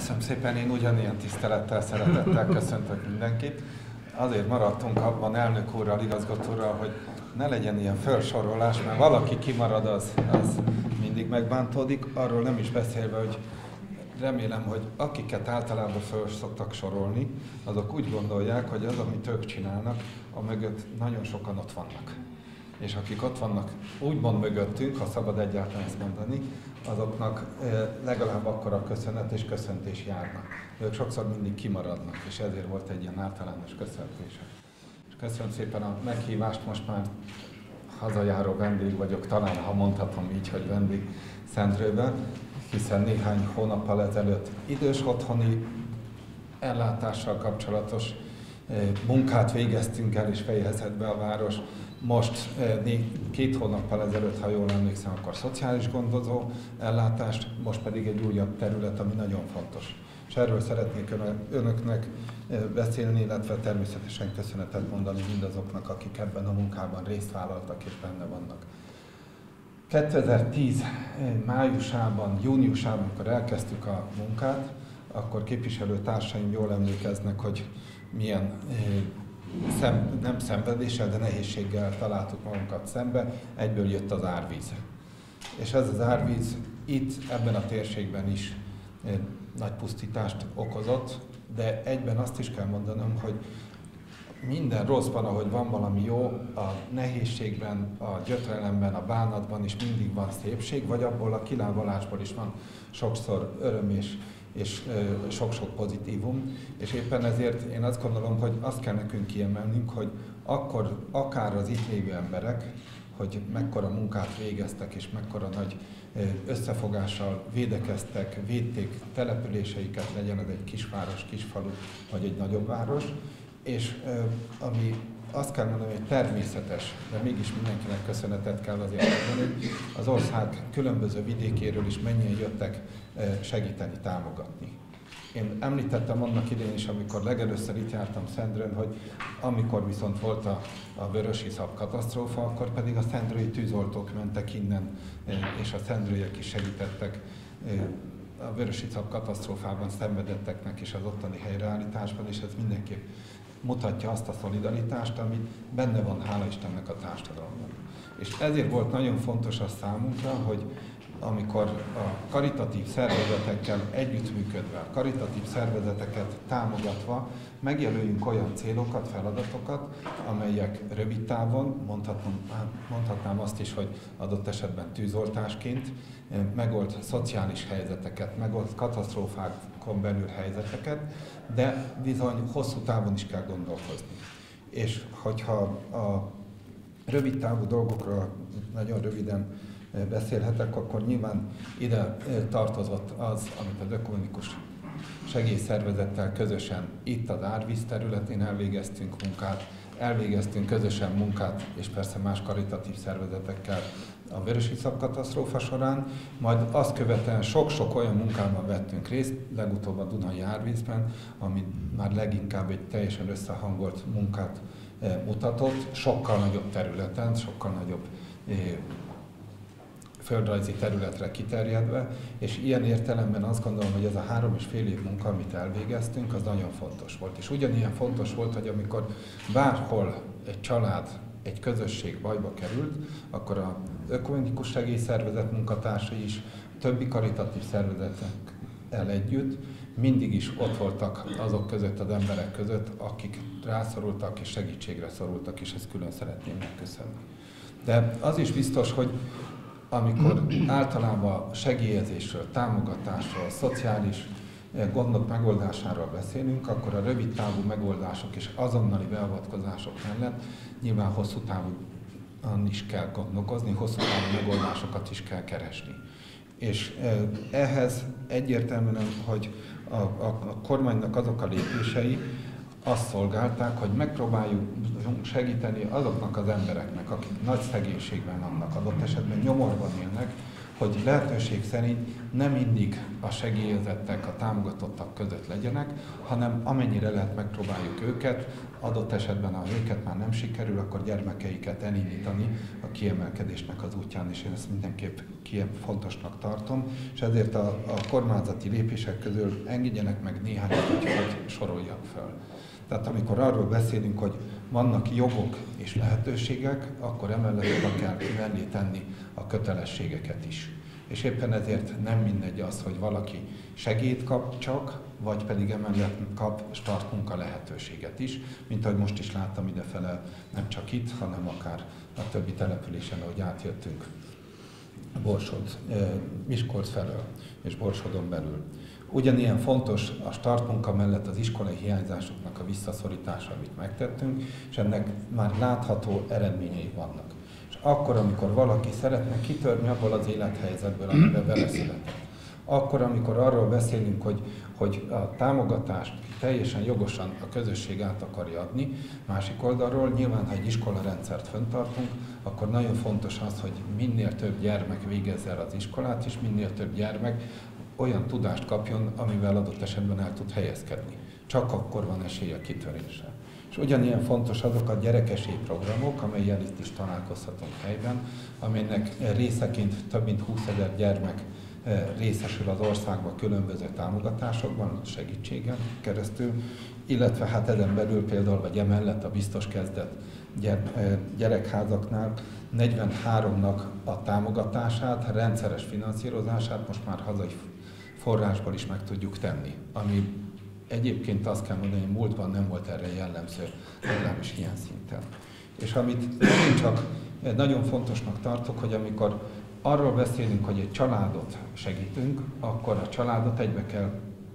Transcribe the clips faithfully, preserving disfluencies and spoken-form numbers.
Köszönöm szépen, én ugyanilyen tisztelettel, szeretettel köszöntök mindenkit. Azért maradtunk abban elnök úrral, igazgatóral, hogy ne legyen ilyen felsorolás, mert valaki kimarad, az, az mindig megbántódik. Arról nem is beszélve, hogy remélem, hogy akiket általában föl szoktak sorolni, azok úgy gondolják, hogy az, amit ők csinálnak, a mögött nagyon sokan ott vannak. És akik ott vannak úgymond mögöttünk, ha szabad egyáltalán ezt mondani, azoknak legalább akkora köszönet és köszöntés járna. Ők sokszor mindig kimaradnak, és ezért volt egy ilyen általános köszöntése. És köszönöm szépen a meghívást, most már hazajáró vendég vagyok, talán ha mondhatom így, hogy vendég Szendrőben, hiszen néhány hónappal ezelőtt idős otthoni ellátással kapcsolatos munkát végeztünk el, és fejezett be a város. Most két hónappal ezelőtt, ha jól emlékszem, akkor szociális gondozó ellátást, most pedig egy újabb terület, ami nagyon fontos. És erről szeretnék önöknek beszélni, illetve természetesen köszönetet mondani mindazoknak, akik ebben a munkában részt vállaltak és benne vannak. kétezer-tíz májusában, júniusában, amikor elkezdtük a munkát, akkor képviselőtársaim jól emlékeznek, hogy milyen Szem, nem szenvedéssel, de nehézséggel találtuk magunkat szembe, egyből jött az árvíz. És ez az árvíz itt, ebben a térségben is eh, nagy pusztítást okozott, de egyben azt is kell mondanom, hogy minden rosszban, ahogy van valami jó, a nehézségben, a gyötrelemben, a bánatban is mindig van szépség, vagy abból a kilábalásból is van sokszor öröm és és sok-sok pozitívum, és éppen ezért én azt gondolom, hogy azt kell nekünk kiemelnünk, hogy akkor akár az itt lévő emberek, hogy mekkora munkát végeztek, és mekkora nagy összefogással védekeztek, védték településeiket, legyen ez egy kisváros, kisfalu, vagy egy nagyobb város, és ami azt kell mondani, hogy természetes, de mégis mindenkinek köszönetet kell azért mondani, az ország különböző vidékéről is mennyien jöttek segíteni, támogatni. Én említettem annak idején is, amikor legelőször itt jártam Szendrőn, hogy amikor viszont volt a, a vörösiszap katasztrófa, akkor pedig a szendrői tűzoltók mentek innen, és a szendrőiek is segítettek a vörösiszap katasztrófában szenvedetteknek és az ottani helyreállításban, és ez mindenképp mutatja azt a szolidaritást, ami benne van, hála Istennek, a társadalomban. És ezért volt nagyon fontos a számunkra, hogy amikor a karitatív szervezetekkel együttműködve, a karitatív szervezeteket támogatva megjelöljünk olyan célokat, feladatokat, amelyek rövid távon, mondhatnám, mondhatnám azt is, hogy adott esetben tűzoltásként, megold szociális helyzeteket, megold katasztrófákon belül helyzeteket, de bizony hosszú távon is kell gondolkozni. És hogyha a rövid távú dolgokról nagyon röviden beszélhetek, akkor nyilván ide tartozott az, amit az ökumenikus segélyszervezettel közösen itt az árvíz területén elvégeztünk munkát, elvégeztünk közösen munkát, és persze más karitatív szervezetekkel a vörösiszap katasztrófa során, majd azt követően sok-sok olyan munkában vettünk részt, legutóbb a Dunai árvízben, ami már leginkább egy teljesen összehangolt munkát mutatott, sokkal nagyobb területen, sokkal nagyobb földrajzi területre kiterjedve, és ilyen értelemben azt gondolom, hogy ez a három és fél év munka, amit elvégeztünk, az nagyon fontos volt. És ugyanilyen fontos volt, hogy amikor bárhol egy család, egy közösség bajba került, akkor az ökumenikus segélyszervezet munkatársai is, többi karitatív szervezetekkel együtt mindig is ott voltak azok között, az emberek között, akik rászorultak és segítségre szorultak, és ezt külön szeretném megköszönni. De az is biztos, hogy amikor általában segélyezésről, támogatásról, szociális gondok megoldásáról beszélünk, akkor a rövid távú megoldások és azonnali beavatkozások mellett nyilván hosszú távon is kell gondolkozni, hosszú távú megoldásokat is kell keresni. És ehhez egyértelműen, hogy a, a, a kormánynak azok a lépései azt szolgálták, hogy megpróbáljuk segíteni azoknak az embereknek, akik nagy szegénységben vannak, adott esetben nyomorban élnek, hogy lehetőség szerint nem mindig a segélyezettek, a támogatottak között legyenek, hanem amennyire lehet megpróbáljuk őket, adott esetben, ha őket már nem sikerül, akkor gyermekeiket elindítani a kiemelkedésnek az útján, és én ezt mindenképp fontosnak tartom, és ezért a, a kormányzati lépések közül engedjenek meg néhányat, hogy, hogy soroljak fel. Tehát amikor arról beszélünk, hogy vannak jogok és lehetőségek, akkor emellett oda kell mellé tenni a kötelességeket is. És éppen ezért nem mindegy az, hogy valaki segélyt kap csak, vagy pedig emellett kap startmunka lehetőséget is, mint ahogy most is láttam idefele, nem csak itt, hanem akár a többi településen, ahogy átjöttünk Borsod, Miskolc felől és Borsodon belül. Ugyanilyen fontos a startmunka mellett az iskolai hiányzásoknak a visszaszorítása, amit megtettünk, és ennek már látható eredményei vannak. És akkor, amikor valaki szeretne kitörni abból az élethelyzetből, amiben vele született, akkor, amikor arról beszélünk, hogy, hogy a támogatást teljesen jogosan a közösség át akarja adni, másik oldalról nyilván, ha egy iskolarendszert fenntartunk, akkor nagyon fontos az, hogy minél több gyermek végezze el az iskolát, és minél több gyermek olyan tudást kapjon, amivel adott esetben el tud helyezkedni. Csak akkor van esélye a kitörésre. És ugyanilyen fontos azok a gyerekesély programok, amelyen itt is találkozhatunk helyben, amelynek részeként több mint húszezer gyermek részesül az országban különböző támogatásokban, segítségen keresztül, illetve hát ezen belül például, vagy emellett a biztos kezdet gyerekházaknál negyvenháromnak a támogatását, rendszeres finanszírozását most már hazai forrásból is meg tudjuk tenni, ami egyébként azt kell mondani, hogy múltban nem volt erre jellemző, legalábbis ilyen szinten. És amit én csak nagyon fontosnak tartok, hogy amikor arról beszélünk, hogy egy családot segítünk, akkor a családot egybe kell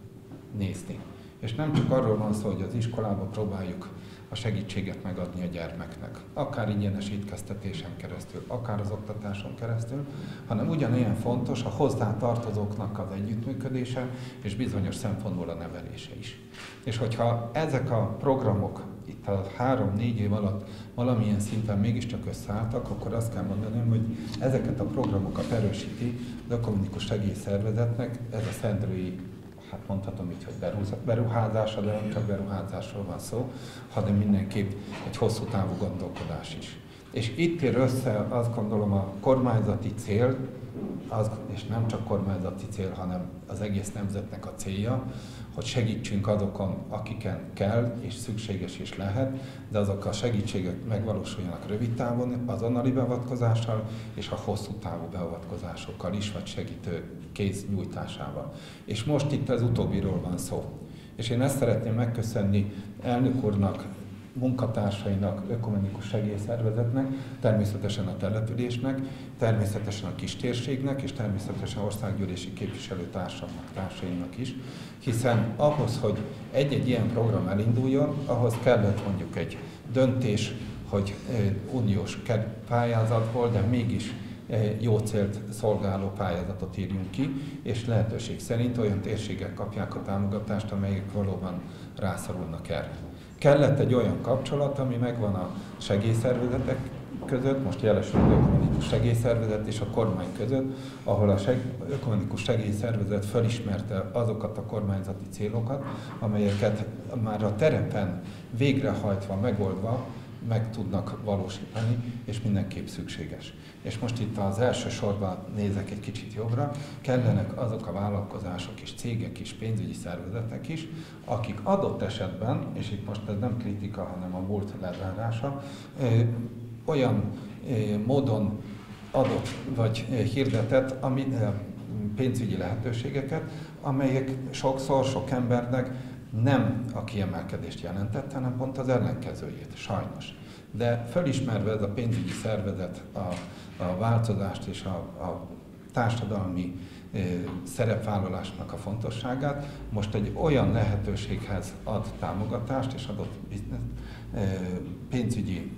nézni. És nem csak arról van szó, hogy az iskolában próbáljuk a segítséget megadni a gyermeknek, akár ingyenes étkeztetésen keresztül, akár az oktatáson keresztül, hanem ugyanilyen fontos a hozzá tartozóknak az együttműködése, és bizonyos szempontból a nevelése is. És hogyha ezek a programok itt a három-négy év alatt valamilyen szinten mégiscsak összeálltak, akkor azt kell mondanom, hogy ezeket a programokat erősíti az Ökumenikus Segélyszervezetnek, ez a szendrői, hát mondhatom így, hogy beruházása, de nem csak beruházásról van szó, hanem mindenképp egy hosszú távú gondolkodás is. És itt ér össze, azt gondolom, a kormányzati cél, az, és nem csak kormányzati cél, hanem az egész nemzetnek a célja, hogy segítsünk azokon, akiken kell és szükséges is lehet, de azok a segítségek megvalósuljanak rövid távon, azonnali beavatkozással és a hosszú távú beavatkozásokkal is, vagy segítő kéz nyújtásával. És most itt az utóbbiról van szó. És én ezt szeretném megköszönni elnök úrnak, munkatársainak, Ökumenikus Segélyszervezetnek, természetesen a településnek, természetesen a kistérségnek, és természetesen országgyűlési képviselőtársamnak, társaimnak is, hiszen ahhoz, hogy egy-egy ilyen program elinduljon, ahhoz kellett mondjuk egy döntés, hogy uniós pályázatból, de mégis jó célt szolgáló pályázatot írjunk ki, és lehetőség szerint olyan térségek kapják a támogatást, amelyek valóban rászorulnak erre. Kellett egy olyan kapcsolat, ami megvan a segélyszervezetek között, most jelesül az Ökumenikus Segélyszervezet és a kormány között, ahol a seg Ökumenikus Segélyszervezet felismerte azokat a kormányzati célokat, amelyeket már a terepen végrehajtva, megoldva meg tudnak valósítani, és mindenképp szükséges. És most itt az első sorban nézek egy kicsit jobbra, kellenek azok a vállalkozások és cégek és pénzügyi szervezetek is, akik adott esetben, és itt most ez nem kritika, hanem a múlt lezárása, olyan módon adott vagy hirdetett ami, pénzügyi lehetőségeket, amelyek sokszor sok embernek nem a kiemelkedést jelentette, hanem pont az ellenkezőjét, sajnos. De felismerve ez a pénzügyi szervezet a, a változást és a, a társadalmi e, szerepvállalásnak a fontosságát, most egy olyan lehetőséghez ad támogatást és adott biznisz, e, pénzügyi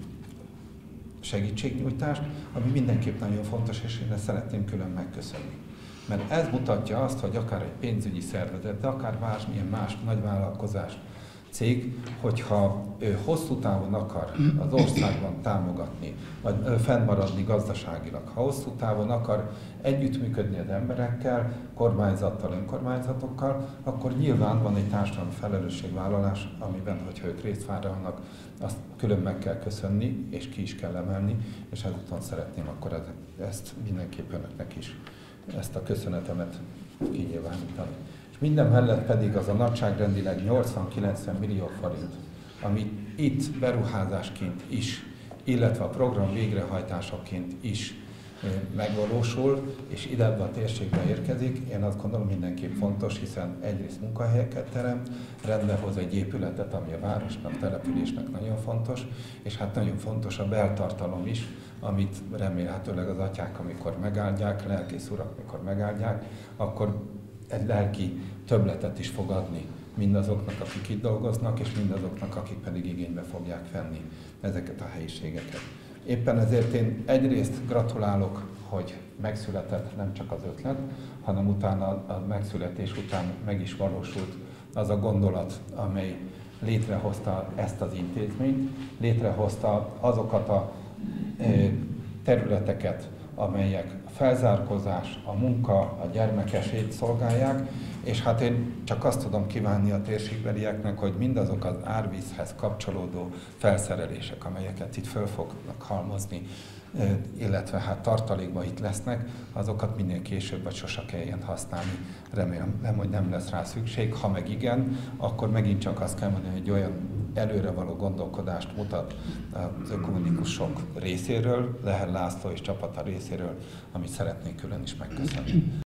segítségnyújtást, ami mindenképp nagyon fontos, és én ezt szeretném külön megköszönni. Mert ez mutatja azt, hogy akár egy pénzügyi szervezet, de akár bármilyen más nagyvállalkozás cég, hogyha ő hosszú távon akar az országban támogatni, vagy fennmaradni gazdaságilag, ha hosszú távon akar együttműködni az emberekkel, kormányzattal, önkormányzatokkal, akkor nyilván van egy társadalmi felelősségvállalás, amiben, hogyha ők részt vállalnak, azt külön meg kell köszönni, és ki is kell emelni, és ezúton szeretném akkor ezt mindenképp önöknek is, ezt a köszönetemet kinyilvánítani. És minden mellett pedig az a nagyságrendileg nyolcvan-kilencven millió forint, ami itt beruházásként is, illetve a program végrehajtásaként is megvalósul, és ide a térségbe érkezik, én azt gondolom mindenképp fontos, hiszen egyrészt munkahelyeket teremt, rendbe hoz egy épületet, ami a városnak, településnek nagyon fontos, és hát nagyon fontos a beltartalom is, amit remélhetőleg az atyák, amikor megáldják, lelkész urak, amikor megáldják, akkor egy lelki többletet is fog adni mindazoknak, akik itt dolgoznak, és mindazoknak, akik pedig igénybe fogják venni ezeket a helyiségeket. Éppen ezért én egyrészt gratulálok, hogy megszületett nem csak az ötlet, hanem utána a megszületés után meg is valósult az a gondolat, amely létrehozta ezt az intézményt, létrehozta azokat a területeket, amelyek a felzárkózás, a munka, a gyermekesét szolgálják, és hát én csak azt tudom kívánni a térségbelieknek, hogy mindazok az árvízhez kapcsolódó felszerelések, amelyeket itt föl fognak halmozni, illetve hát tartalékban itt lesznek, azokat minél később vagy sose kelljen használni. Remélem, nem, hogy nem lesz rá szükség, ha meg igen, akkor megint csak azt kell mondani, hogy olyan előre való gondolkodást mutat az ökumenikusok részéről, Leher László és csapata részéről, amit szeretnék külön is megköszönni.